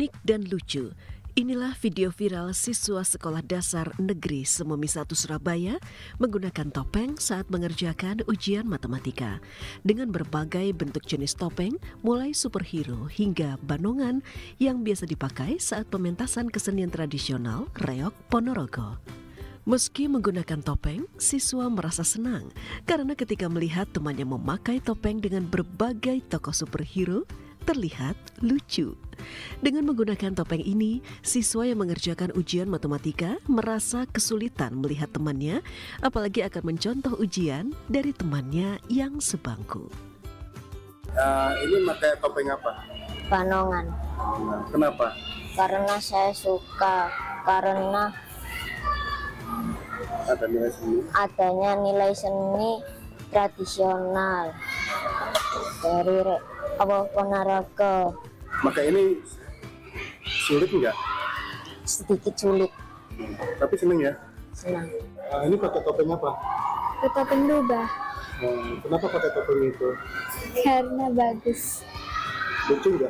Unik dan lucu, inilah video viral siswa Sekolah Dasar Negeri Semomi 1 Surabaya menggunakan topeng saat mengerjakan ujian matematika. Dengan berbagai bentuk jenis topeng, mulai superhero hingga banongan yang biasa dipakai saat pementasan kesenian tradisional Reog Ponorogo. Meski menggunakan topeng, siswa merasa senang karena ketika melihat temannya memakai topeng dengan berbagai tokoh superhero, terlihat lucu. Dengan menggunakan topeng ini, siswa yang mengerjakan ujian matematika merasa kesulitan melihat temannya, apalagi akan mencontoh ujian dari temannya yang sebangku. Ini pakai topeng apa? Banongan. Kenapa? Karena saya suka, karena Ada nilai seni. adanya nilai seni tradisional dari Ponorogo. Maka ini sulit nggak? Sedikit sulit, Tapi seneng ya? senang. Ini pakai topeng apa? Topeng rubah Kenapa pakai topeng itu? karena bagus. Lucu nggak?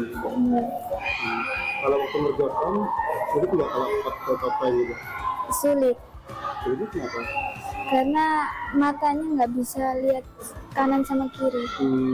Kalau waktu ngerjakan, sulit nggak kalau pakai topeng gitu? Sulit Sulit kenapa? karena matanya nggak bisa lihat kanan sama kiri.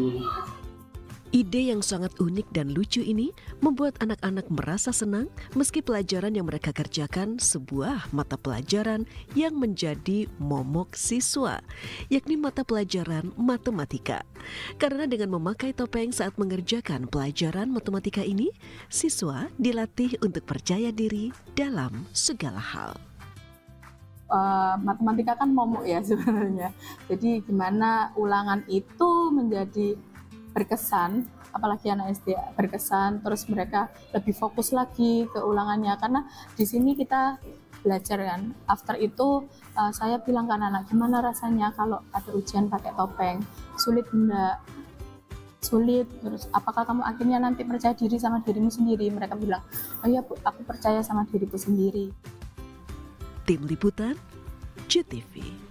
Ide yang sangat unik dan lucu ini membuat anak-anak merasa senang meski pelajaran yang mereka kerjakan sebuah mata pelajaran yang menjadi momok siswa, yakni mata pelajaran matematika. Karena dengan memakai topeng saat mengerjakan pelajaran matematika ini, siswa dilatih untuk percaya diri dalam segala hal. Matematika kan momok ya sebenarnya. Jadi gimana ulangan itu menjadi berkesan, apalagi anak SD berkesan, terus mereka lebih fokus lagi ke ulangannya karena di sini kita belajar kan. After itu saya bilang ke anak-anak gimana rasanya kalau ada ujian pakai topeng, sulit enggak? Sulit. Terus apakah kamu akhirnya nanti percaya diri sama dirimu sendiri? Mereka bilang, oh iya Bu, aku percaya sama diriku sendiri. Tim Liputan, JTV.